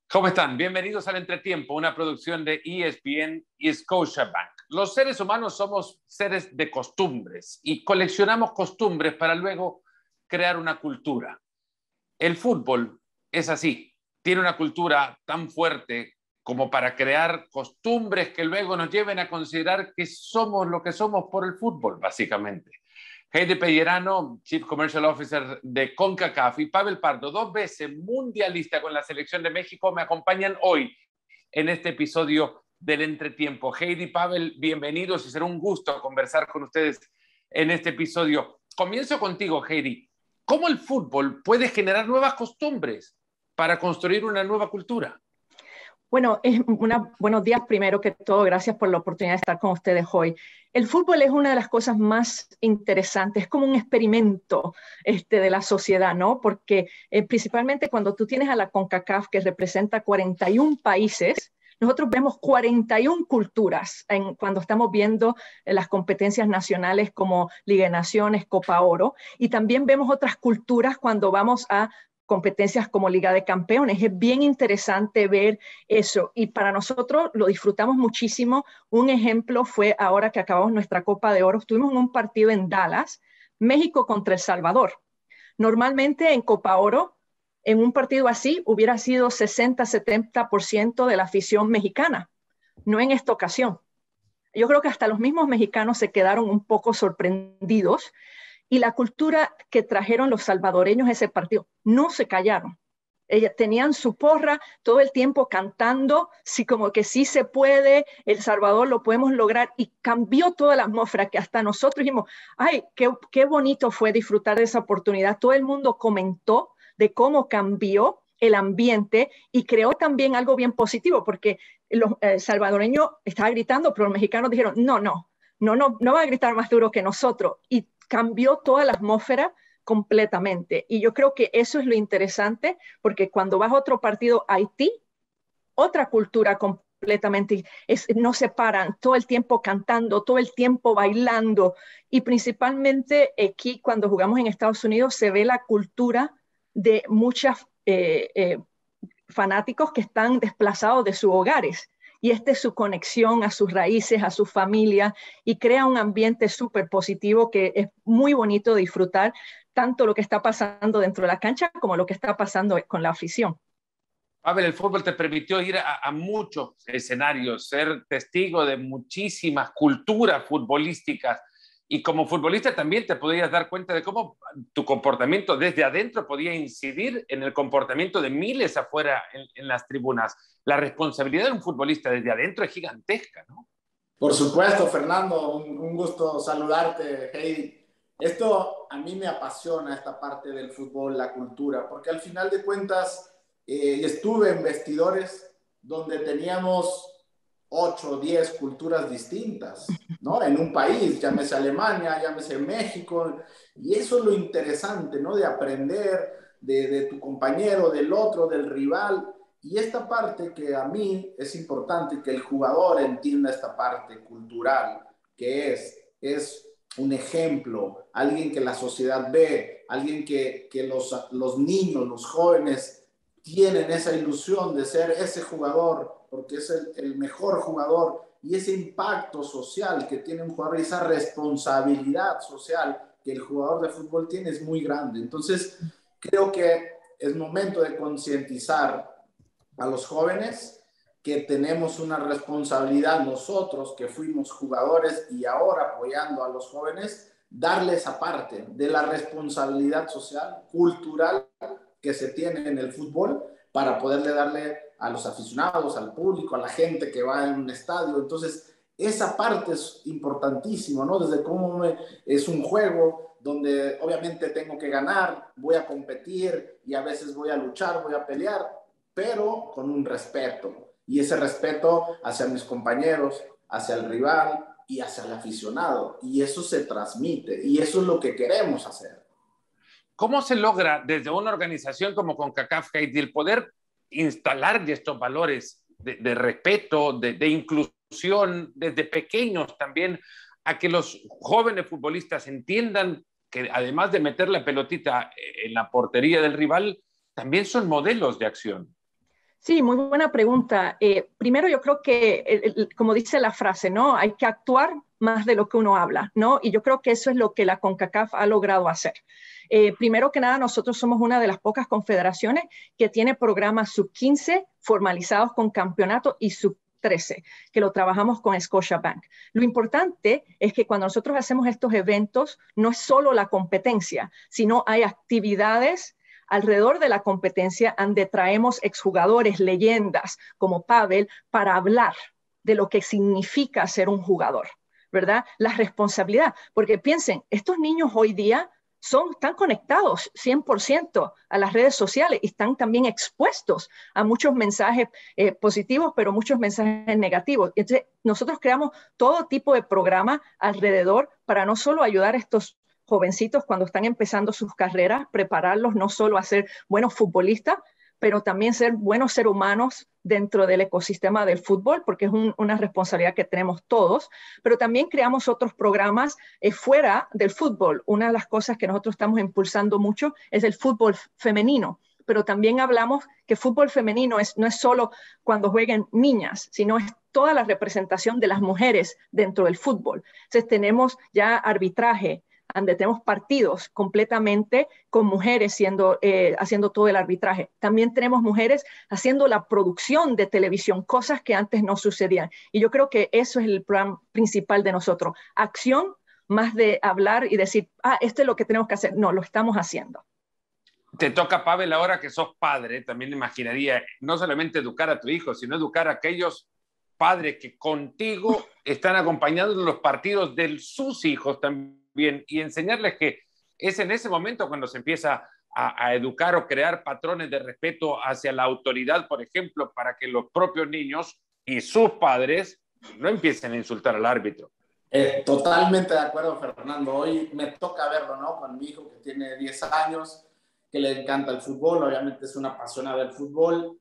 ¿Cómo están? Bienvenidos al Entretiempo, una producción de ESPN y Scotiabank. Los seres humanos somos seres de costumbres y coleccionamos costumbres para luego crear una cultura. El fútbol es así, tiene una cultura tan fuerte como para crear costumbres que luego nos lleven a considerar que somos lo que somos por el fútbol, básicamente. Heidi Pellerano, Chief Commercial Officer de CONCACAF, y Pavel Pardo, 2 veces mundialista con la selección de México, me acompañan hoy en este episodio del Entretiempo. Heidi, Pavel, bienvenidos y será un gusto conversar con ustedes en este episodio. Comienzo contigo, Heidi. ¿Cómo el fútbol puede generar nuevas costumbres para construir una nueva cultura? Bueno, buenos días primero que todo. Gracias por la oportunidad de estar con ustedes hoy. El fútbol es una de las cosas más interesantes, es como un experimento de la sociedad, ¿no? Porque principalmente cuando tú tienes a la CONCACAF, que representa 41 países, nosotros vemos 41 culturas cuando estamos viendo las competencias nacionales como Liga de Naciones, Copa Oro, y también vemos otras culturas cuando vamos a competencias como Liga de Campeones. Es bien interesante ver eso y para nosotros lo disfrutamos muchísimo. Un ejemplo fue ahora que acabamos nuestra Copa de Oro, estuvimos en un partido en Dallas, México contra El Salvador. Normalmente en Copa Oro, en un partido así, hubiera sido 60-70% de la afición mexicana, no en esta ocasión. Yo creo que hasta los mismos mexicanos se quedaron un poco sorprendidos. Y la cultura que trajeron los salvadoreños a ese partido, no se callaron. Ellos tenían su porra todo el tiempo cantando, sí, como que sí se puede, El Salvador lo podemos lograr, y cambió toda la atmósfera que hasta nosotros dijimos, ay, qué bonito fue disfrutar de esa oportunidad. Todo el mundo comentó de cómo cambió el ambiente y creó también algo bien positivo, porque los salvadoreños estaban gritando, pero los mexicanos dijeron, no va a gritar más duro que nosotros, y cambió toda la atmósfera completamente. Y yo creo que eso es lo interesante, porque cuando vas a otro partido, Haití, otra cultura completamente, no se paran, todo el tiempo cantando, todo el tiempo bailando, y principalmente aquí cuando jugamos en Estados Unidos se ve la cultura de muchos fanáticos que están desplazados de sus hogares. Y esta es su conexión a sus raíces, a su familia, y crea un ambiente súper positivo que es muy bonito de disfrutar, tanto lo que está pasando dentro de la cancha como lo que está pasando con la afición. Pavel, el fútbol te permitió ir a muchos escenarios, ser testigo de muchísimas culturas futbolísticas, y como futbolista también te podías dar cuenta de cómo tu comportamiento desde adentro podía incidir en el comportamiento de miles afuera en las tribunas. La responsabilidad de un futbolista desde adentro es gigantesca, ¿no? Por supuesto, Fernando, un gusto saludarte, Heidi. Esto a mí me apasiona, esta parte del fútbol, la cultura, porque al final de cuentas estuve en vestidores donde teníamos 8 o 10 culturas distintas, ¿no? En un país, llámese Alemania, llámese México, y eso es lo interesante, ¿no? De aprender de tu compañero, del otro, del rival. Y esta parte que a mí es importante que el jugador entienda esta parte cultural, que es un ejemplo, alguien que la sociedad ve, alguien que los niños, los jóvenes tienen esa ilusión de ser ese jugador, porque es el mejor jugador, y ese impacto social que tiene un jugador y esa responsabilidad social que el jugador de fútbol tiene es muy grande. Entonces, creo que es momento de concientizar a los jóvenes que tenemos una responsabilidad nosotros que fuimos jugadores y ahora apoyando a los jóvenes, darles esa parte de la responsabilidad social, cultural que se tiene en el fútbol para poderle darle a los aficionados, al público, a la gente que va en un estadio. Entonces, esa parte es importantísima, ¿no? Desde cómo es un juego donde obviamente tengo que ganar, voy a competir y a veces voy a luchar, voy a pelear, pero con un respeto. Y ese respeto hacia mis compañeros, hacia el rival y hacia el aficionado. Y eso se transmite y eso es lo que queremos hacer. ¿Cómo se logra desde una organización como CONCACAF, Heidi, el poder instalar estos valores de respeto, de inclusión, desde pequeños también, a que los jóvenes futbolistas entiendan que además de meter la pelotita en la portería del rival, también son modelos de acción? Sí, muy buena pregunta. Primero, yo creo que, como dice la frase, ¿no? Hay que actuar más de lo que uno habla, ¿no? Y yo creo que eso es lo que la CONCACAF ha logrado hacer. Primero que nada, nosotros somos una de las pocas confederaciones que tiene programas sub-15 formalizados con campeonato y sub-13, que lo trabajamos con Scotiabank. Lo importante es que cuando nosotros hacemos estos eventos, no es solo la competencia, sino hay actividades alrededor de la competencia donde traemos exjugadores, leyendas como Pavel, para hablar de lo que significa ser un jugador, ¿verdad? La responsabilidad, porque piensen, estos niños hoy día están conectados 100% a las redes sociales y están también expuestos a muchos mensajes positivos, pero muchos mensajes negativos. Entonces, nosotros creamos todo tipo de programas alrededor para no solo ayudar a estos jovencitos cuando están empezando sus carreras, prepararlos no solo a ser buenos futbolistas, pero también ser buenos seres humanos dentro del ecosistema del fútbol, porque es una responsabilidad que tenemos todos, pero también creamos otros programas fuera del fútbol. Una de las cosas que nosotros estamos impulsando mucho es el fútbol femenino, pero también hablamos que fútbol femenino no es solo cuando jueguen niñas, sino es toda la representación de las mujeres dentro del fútbol. Entonces tenemos ya arbitraje, donde tenemos partidos completamente con mujeres haciendo todo el arbitraje. También tenemos mujeres haciendo la producción de televisión, cosas que antes no sucedían. Y yo creo que eso es el plan principal de nosotros. Acción más de hablar y decir, esto es lo que tenemos que hacer. No, lo estamos haciendo. Te toca, Pavel, ahora que sos padre, también imaginaría no solamente educar a tu hijo, sino educar a aquellos padres que contigo están acompañando en los partidos de sus hijos también, y enseñarles que es en ese momento cuando se empieza a educar o crear patrones de respeto hacia la autoridad, por ejemplo, para que los propios niños y sus padres no empiecen a insultar al árbitro. Totalmente de acuerdo, Fernando. Hoy me toca verlo, ¿no? Con mi hijo que tiene 10 años, que le encanta el fútbol, obviamente es una apasionada del fútbol,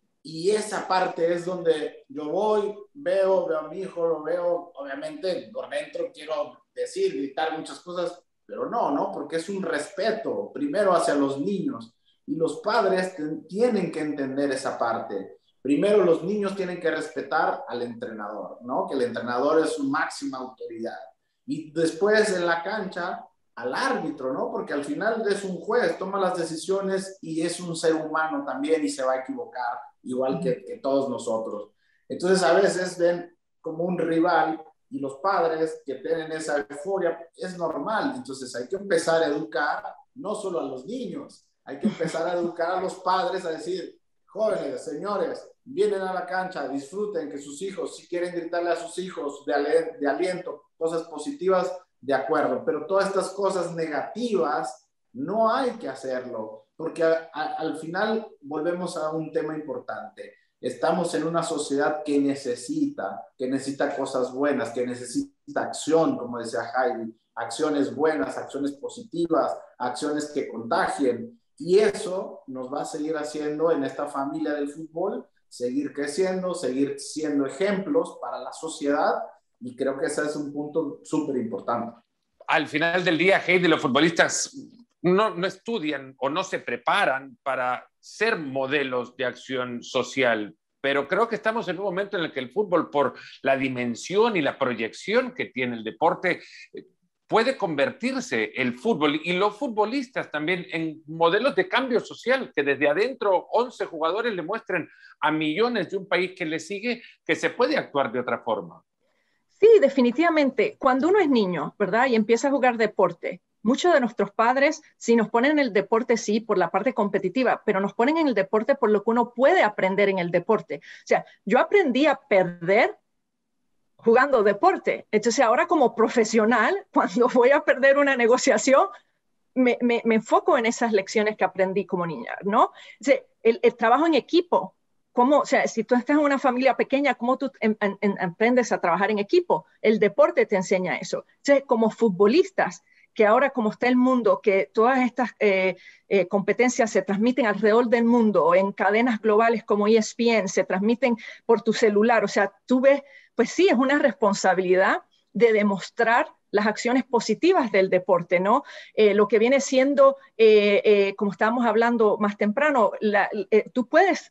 y esa parte es donde yo voy, veo a mi hijo, lo veo, obviamente por dentro quiero decir, gritar muchas cosas, pero no, porque es un respeto, primero hacia los niños, y los padres tienen que entender esa parte. Primero los niños tienen que respetar al entrenador, ¿no? Que el entrenador es su máxima autoridad. Y después en la cancha, al árbitro, ¿no? Porque al final es un juez, toma las decisiones y es un ser humano también y se va a equivocar, igual que todos nosotros. Entonces a veces ven como un rival y los padres que tienen esa euforia, es normal. Entonces hay que empezar a educar no solo a los niños, hay que empezar a educar a los padres a decir, jóvenes, señores, vienen a la cancha, disfruten, que sus hijos, si quieren gritarle a sus hijos de aliento, cosas positivas, de acuerdo, pero todas estas cosas negativas no hay que hacerlo, porque al final volvemos a un tema importante. Estamos en una sociedad que necesita cosas buenas, que necesita acción, como decía Jaime, acciones buenas, acciones positivas, acciones que contagien. Y eso nos va a seguir haciendo en esta familia del fútbol, seguir creciendo, seguir siendo ejemplos para la sociedad, y creo que ese es un punto súper importante. Al final del día, Heidi, los futbolistas no estudian o no se preparan para ser modelos de acción social, pero creo que estamos en un momento en el que el fútbol, por la dimensión y la proyección que tiene el deporte, puede convertirse el fútbol y los futbolistas también en modelos de cambio social, que desde adentro 11 jugadores le muestren a millones de un país que le sigue que se puede actuar de otra forma. Sí, definitivamente. Cuando uno es niño, ¿verdad? Y empieza a jugar deporte, muchos de nuestros padres, si nos ponen en el deporte, sí, por la parte competitiva, pero nos ponen en el deporte por lo que uno puede aprender en el deporte. O sea, yo aprendí a perder jugando deporte. Entonces ahora como profesional, cuando voy a perder una negociación, me enfoco en esas lecciones que aprendí como niña, ¿no? O sea, el trabajo en equipo. ¿Cómo, o sea, si tú estás en una familia pequeña, ¿cómo tú aprendes a trabajar en equipo? El deporte te enseña eso. Entonces, como futbolistas, que ahora como está el mundo, que todas estas competencias se transmiten alrededor del mundo, en cadenas globales como ESPN, se transmiten por tu celular, o sea, tú ves, pues sí, es una responsabilidad de demostrar las acciones positivas del deporte, ¿no? Lo que viene siendo, como estábamos hablando más temprano, tú puedes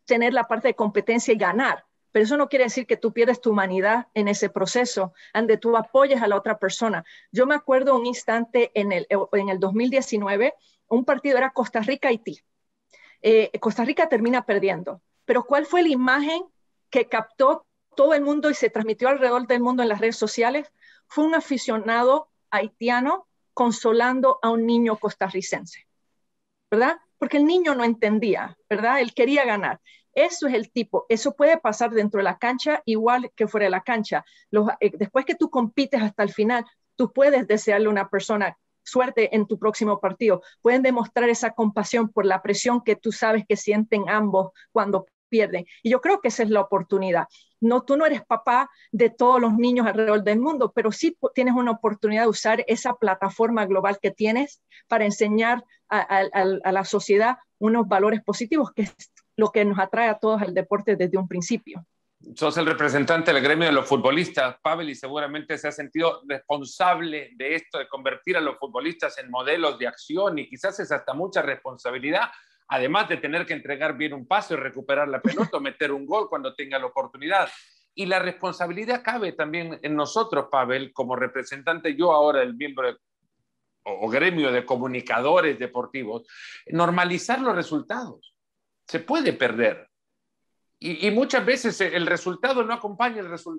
tener la parte de competencia y ganar. Pero eso no quiere decir que tú pierdes tu humanidad en ese proceso, donde tú apoyes a la otra persona. Yo me acuerdo un instante en el 2019, un partido era Costa Rica-Haití. Costa Rica termina perdiendo. Pero ¿cuál fue la imagen que captó todo el mundo y se transmitió alrededor del mundo en las redes sociales? Fue un aficionado haitiano consolando a un niño costarricense, ¿verdad? Porque el niño no entendía, ¿verdad? Él quería ganar. Eso es el tipo, eso puede pasar dentro de la cancha igual que fuera de la cancha. Después que tú compites hasta el final, tú puedes desearle a una persona suerte en tu próximo partido. Pueden demostrar esa compasión por la presión que tú sabes que sienten ambos cuando pierden. Y yo creo que esa es la oportunidad. No, tú no eres papá de todos los niños alrededor del mundo, pero sí tienes una oportunidad de usar esa plataforma global que tienes para enseñar a la sociedad unos valores positivos, que es lo que nos atrae a todos al deporte desde un principio. Sos el representante del gremio de los futbolistas, Pavel, y seguramente se ha sentido responsable de esto, de convertir a los futbolistas en modelos de acción, y quizás es hasta mucha responsabilidad, además de tener que entregar bien un pase, recuperar la pelota, meter un gol cuando tenga la oportunidad. Y la responsabilidad cabe también en nosotros, Pavel, como representante, yo ahora del miembro o gremio de comunicadores deportivos, normalizar los resultados. Se puede perder. Y muchas veces el resultado no acompaña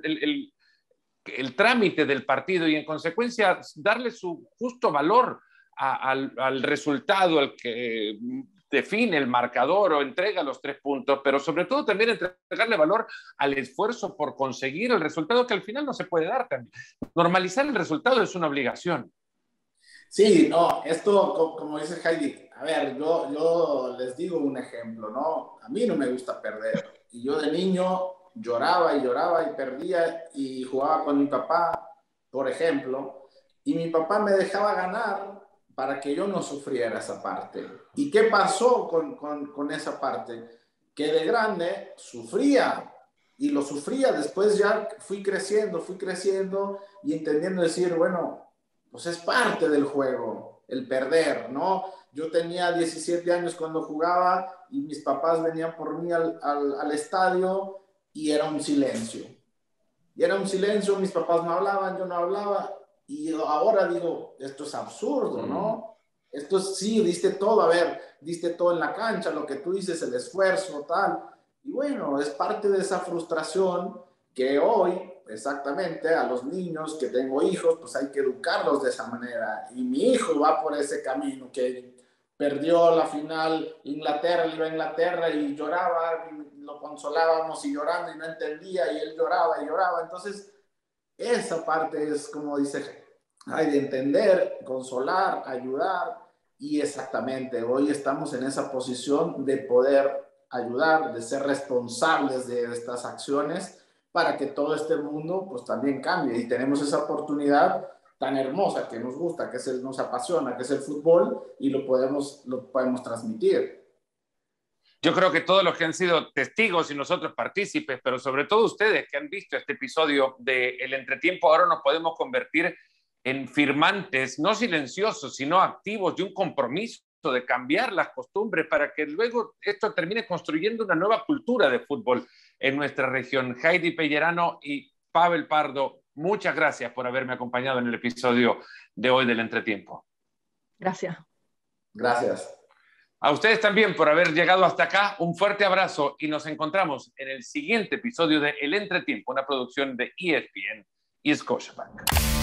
el trámite del partido, y en consecuencia darle su justo valor al resultado, al que define el marcador o entrega los 3 puntos, pero sobre todo también entregarle valor al esfuerzo por conseguir el resultado, que al final no se puede dar también. Normalizar el resultado es una obligación. Sí, no, esto, como dice Heidi, a ver, yo les digo un ejemplo, ¿no? A mí no me gusta perder. Y yo de niño lloraba y perdía y jugaba con mi papá, por ejemplo, y mi papá me dejaba ganar para que yo no sufriera esa parte. ¿Y qué pasó con esa parte? Que de grande sufría, y lo sufría. Después ya fui creciendo y entendiendo, decir, bueno, pues es parte del juego, el perder, ¿no? Yo tenía 17 años cuando jugaba y mis papás venían por mí al estadio y era un silencio. Mis papás no hablaban, yo no hablaba, y ahora digo, esto es absurdo, ¿no? Esto sí, diste todo, a ver, diste todo en la cancha, lo que tú dices, el esfuerzo, tal. Y bueno, es parte de esa frustración que hoy, exactamente, a los niños que tengo hijos, pues hay que educarlos de esa manera. Y mi hijo va por ese camino, que perdió la final Inglaterra, iba a Inglaterra y lloraba, y lo consolábamos y llorando y no entendía, y él lloraba y lloraba. Entonces, esa parte es, como dice, hay de entender, consolar, ayudar, y exactamente, hoy estamos en esa posición de poder ayudar, de ser responsables de estas acciones para que todo este mundo pues también cambie, y tenemos esa oportunidad tan hermosa que nos gusta, nos apasiona, que es el fútbol, y lo podemos transmitir. Yo creo que todos los que han sido testigos y nosotros partícipes, pero sobre todo ustedes que han visto este episodio de El Entretiempo, ahora nos podemos convertir en firmantes, no silenciosos, sino activos, de un compromiso de cambiar las costumbres para que luego esto termine construyendo una nueva cultura de fútbol en nuestra región. Heidi Pellerano y Pavel Pardo, muchas gracias por haberme acompañado en el episodio de hoy del Entretiempo. Gracias. Gracias. A ustedes también por haber llegado hasta acá. Un fuerte abrazo y nos encontramos en el siguiente episodio de El Entretiempo, una producción de ESPN y Scotiabank.